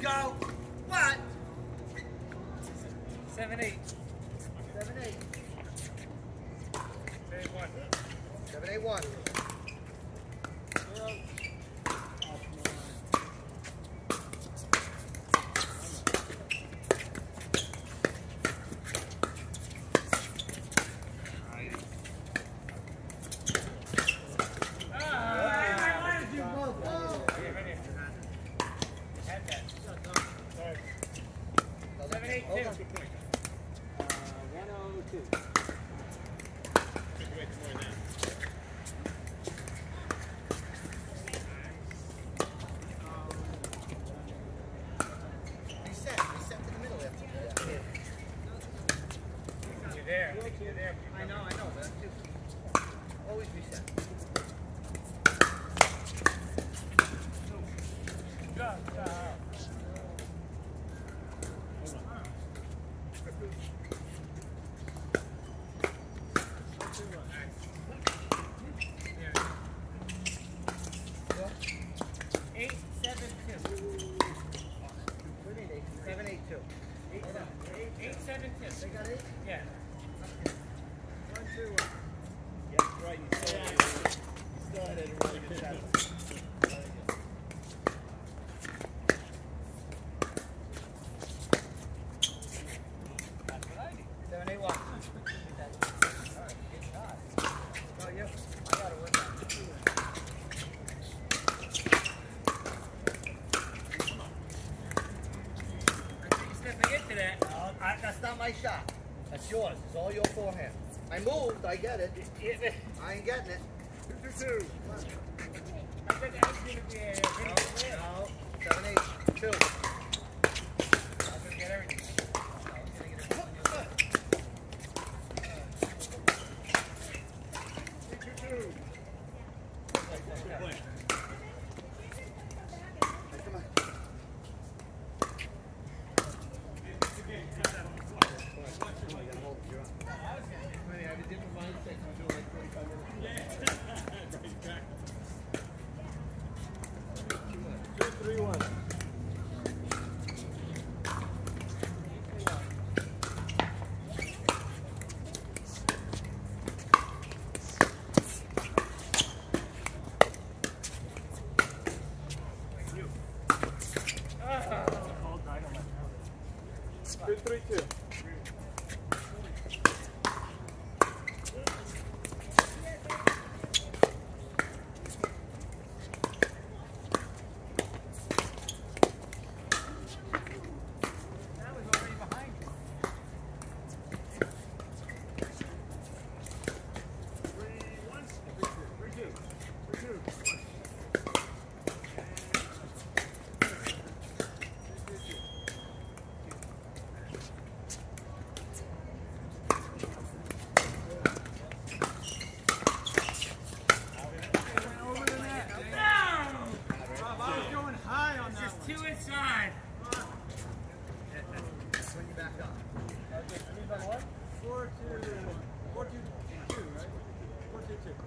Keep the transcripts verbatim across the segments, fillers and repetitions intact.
go. What? Seven, eight. Seven, eight. Seven, one. Seven, eight, one. I know, I know, but that's just always reset. Eight, seven, two. Seven, eight, two. Eight, eight, seven, two. They got eight? Yeah. One, two, one. Yep, right. You still had it. You still had it. Really good shot. That's what I do. Seven, eight, one. All right, good shot. Oh, you? I got to work on it. Stepping into that. No, I, that's not my shot. That's yours. It's all your forehand. I moved. I get it. I ain't getting it. Two, two, two. I think I was going to be a No, no. Seven, eight, two. I was going to get everything. Two, two, two. Good play. Hey, come on. Three, one. Two, three, two. Two inside. When you back up. Four, two, four, two, two, right? Four, two, two.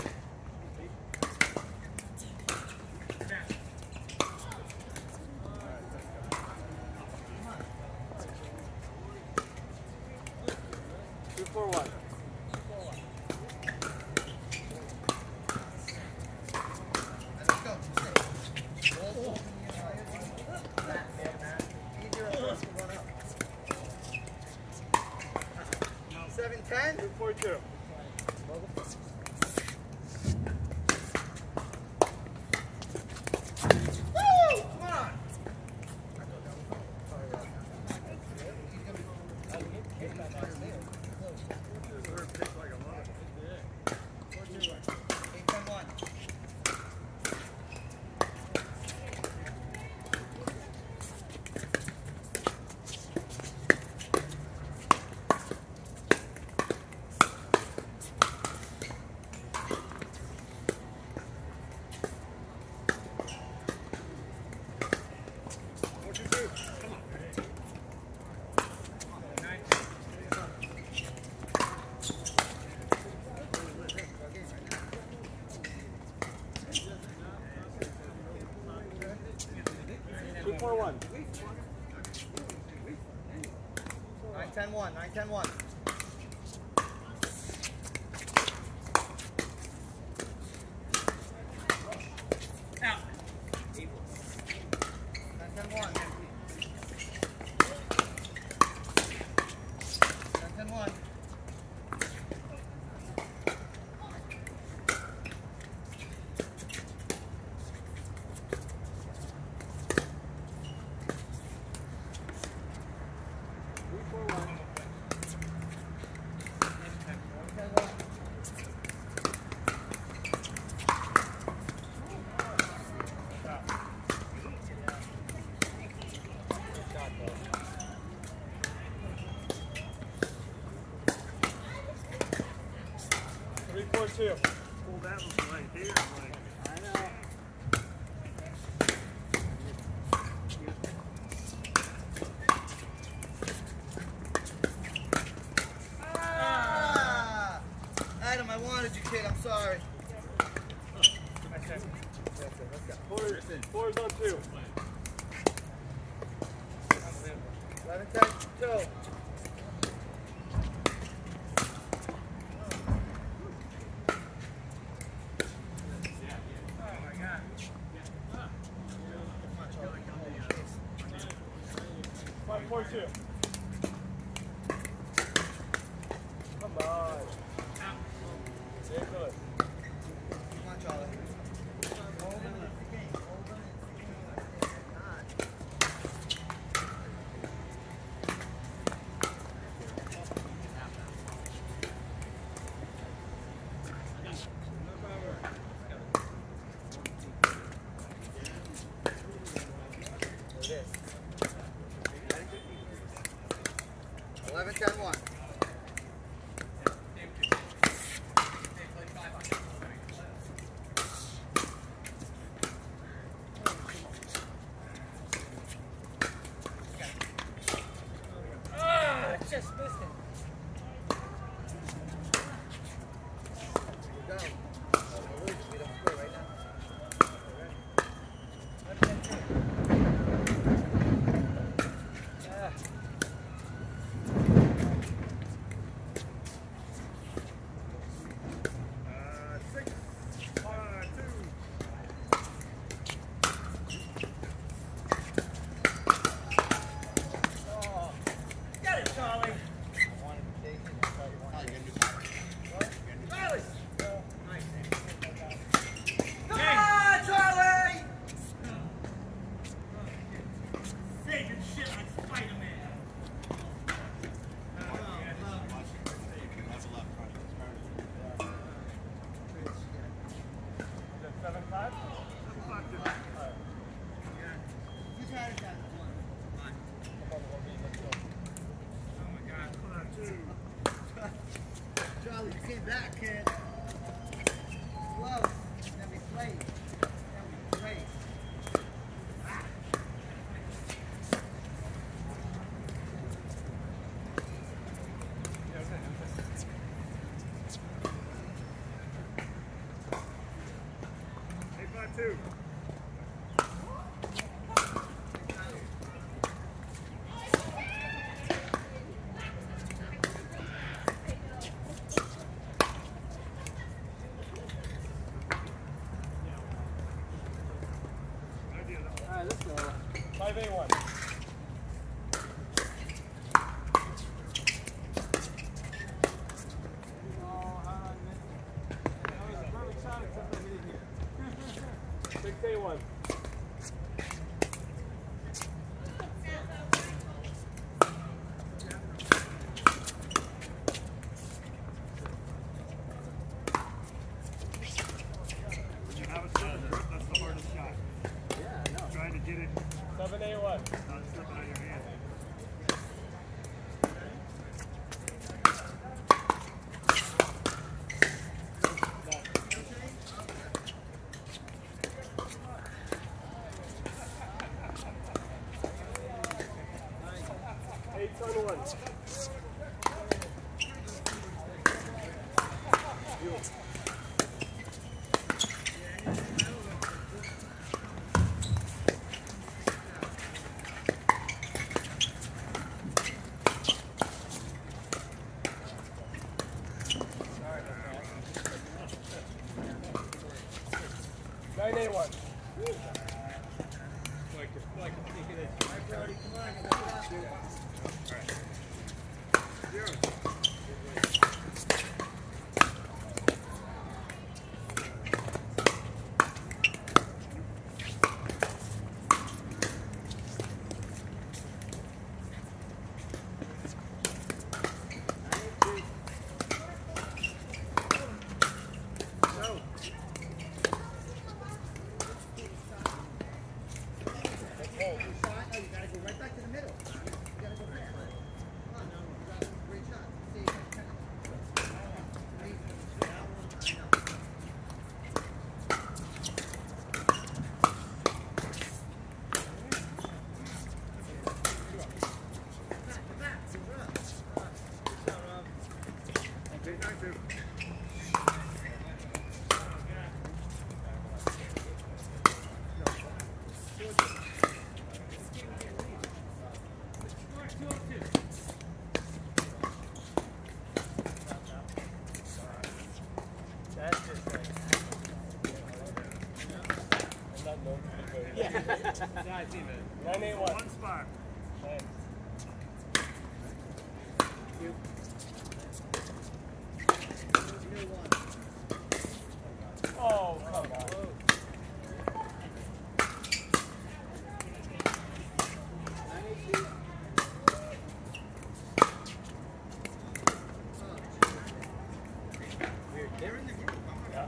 Two, four, one. Let's go. Seven, ten. Two, four, two. Woo! Come on. Eight, ten, one. Two four one. Nine ten one. Nine ten one. Out. Nine ten one. Nine ten one. Three four two. Pull that one right here. Like, I know. Ah! Adam, I wanted you, kid. I'm sorry. That's it. Let's go. Four, four is on two. eleven ten two. Five four two. Come on. Yeah, good. Come on, Charlie. Hold on, it's the game. Hold on, it's the game. Not. eleven ten one. ah, just missed it. Go. Oh, we don't score right now. Ah. Uh, six, uh, two. Oh. Get it, Charlie. I wanted to take it. I thought you wanted to. Charlie. Come on, Charlie! Saving shit like Spider-Man. Seven five. Who's had it that one? Oh my God. Uh, two. Charlie, you came back, kid. Close. Then we played. Then we played. Eight five two. Alright, let's go. Five eight one. Six eight one. That was good. That's the hardest shot. Yeah, I know. Trying to get it Seven eight one. not slipping out of your hand. Eight on one. I can take it in. All right, Brody, come on, get up. All right. Zero. Nine eight one. One spot. Thanks. You. Oh, come on. They're in the group. Yeah.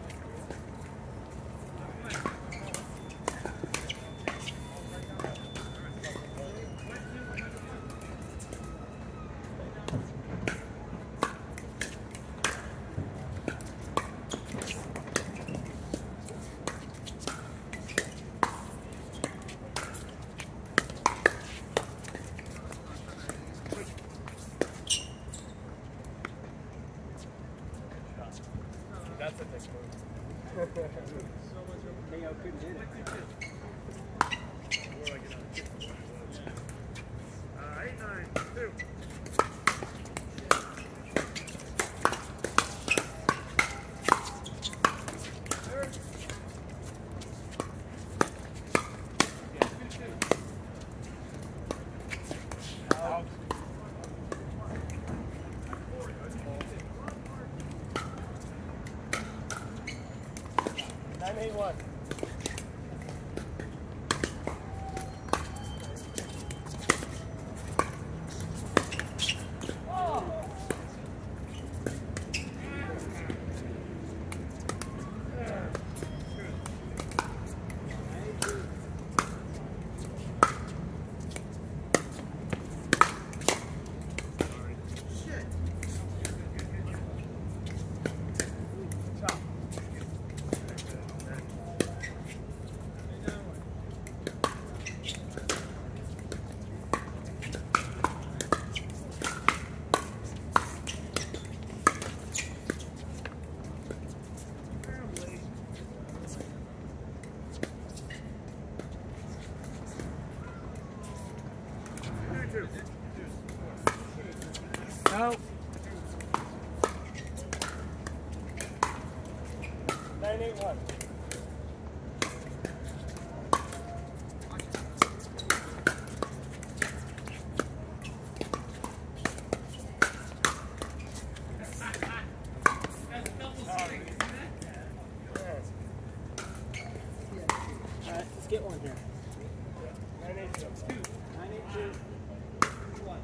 That's a big move. Mayo couldn't hit it. Uh, eight, nine, two. Out. Nine eight one. No. Nine eight one. All right, let's get one here. Nine eight two. Nine eight two. One.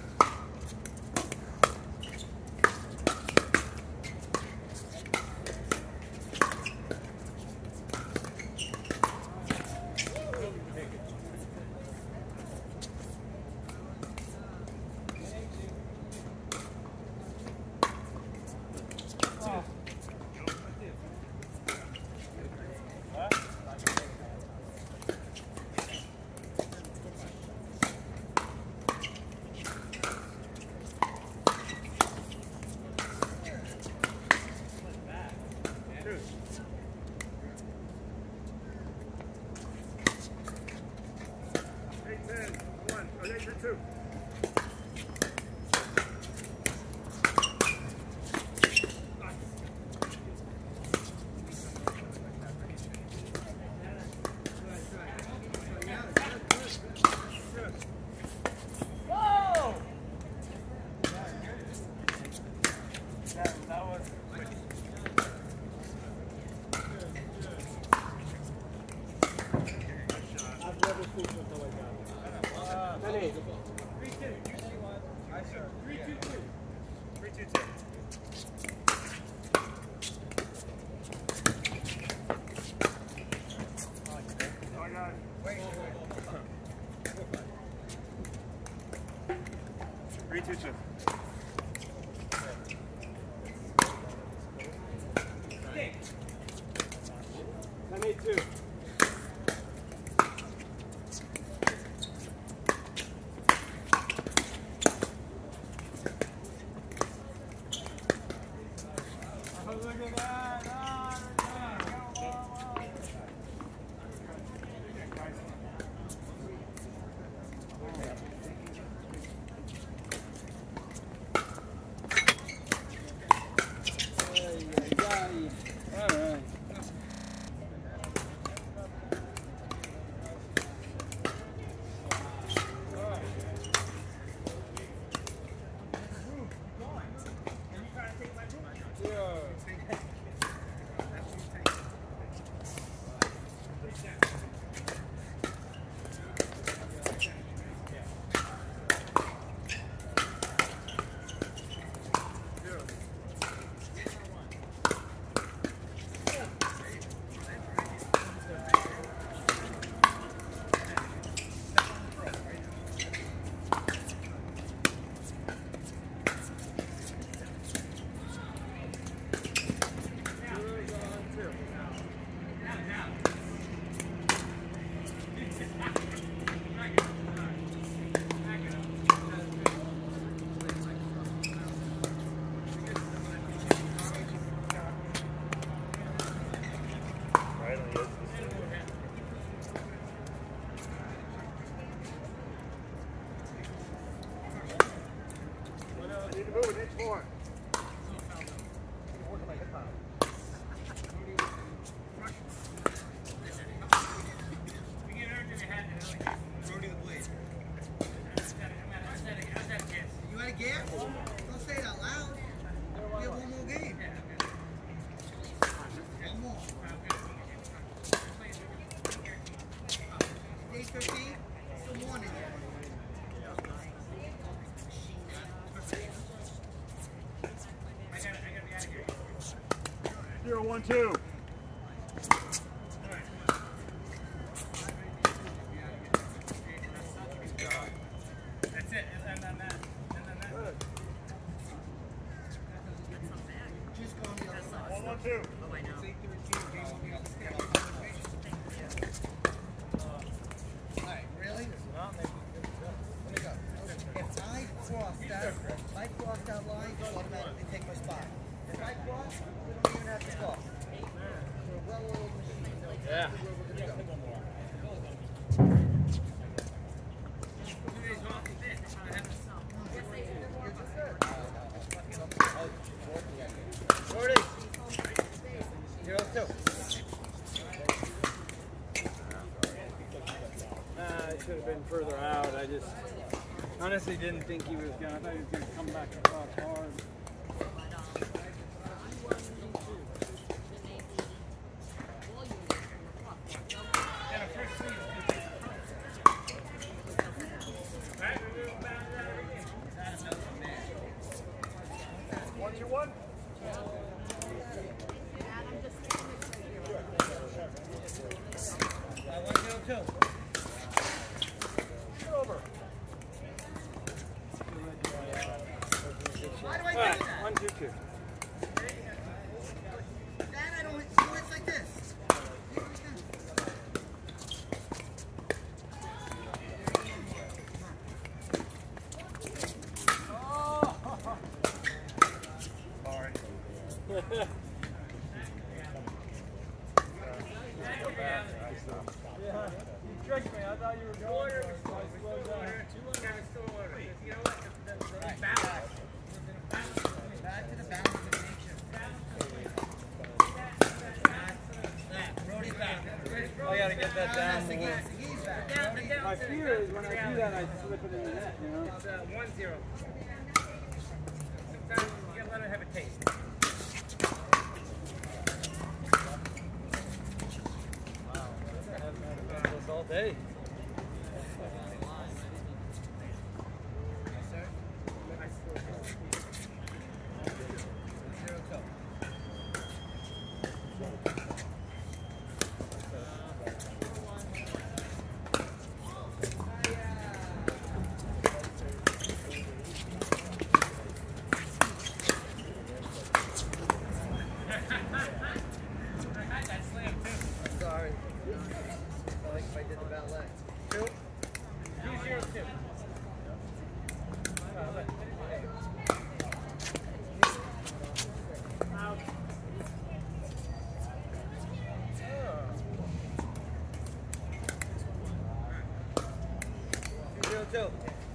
Eight, ten, one. Oh, eight, ten, two. two two. ten eight two. Look at that. Don't say it out loud. We have one more game. One more. Day fifteen, still morning. Zero one two. That's it. And then that. And then that. Just go on the other side. One one two. Oh, I know. Alright, really? Let me go. If I cross that, if I cross that line, you automatically take my spot. If I cross, we don't even have to go. We're well oiled machine. Yeah. We're good to go. forty. Zero two. Uh, it should have been further out. I just honestly didn't think he was gonna. I thought he was gonna come back across hard. One two one. Uh, one zero two. Get over. Why do I do All right, that? one two two. Dad, I don't do it like this. Yeah, you tricked me. I thought you were going for it, so I slowed down. You know what? The, the, the Right, balance. back. Back to the balance of nature. Back. Brody's back. I gotta get that down. Segui's more. Segui's back. Down, Brody. down My to the fear is when I do that, I slip it in the net, you know? It's uh, one zero. Sometimes you gotta let it have a taste. I haven't had a this all day. Zero two. two.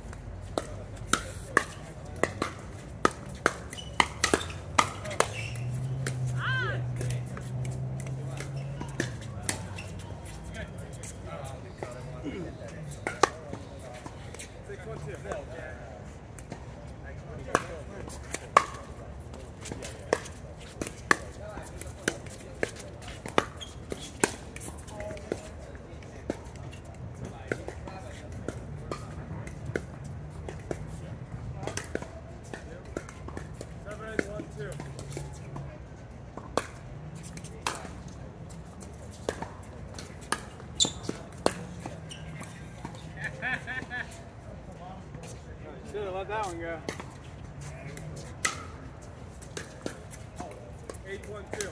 Six, one, two. Seven, one, two. Should have let that one go. Eight, one, two.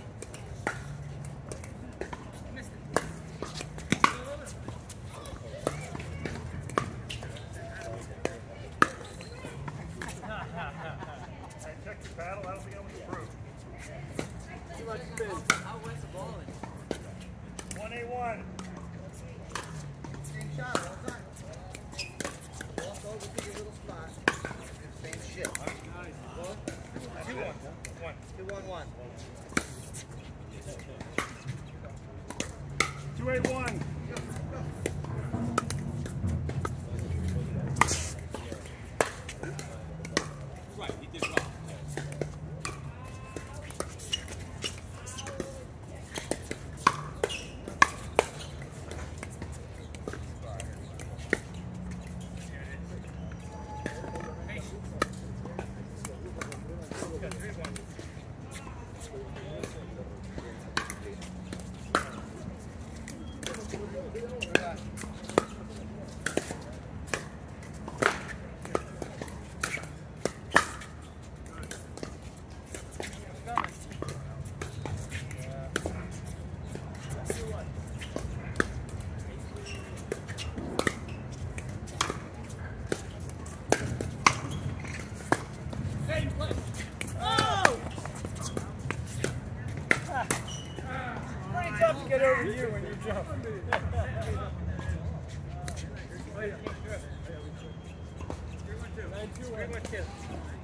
Hey, check your paddle. That'll be able to improve. Too much spin. How wet's the ball in? One A one. Same shot all the time. Walk over to your little spot. Same shit. Nice. Two one. One. Two one one. Two A one. Right, he did well. Pretty tough to get over you when you jump. Nine, two, one.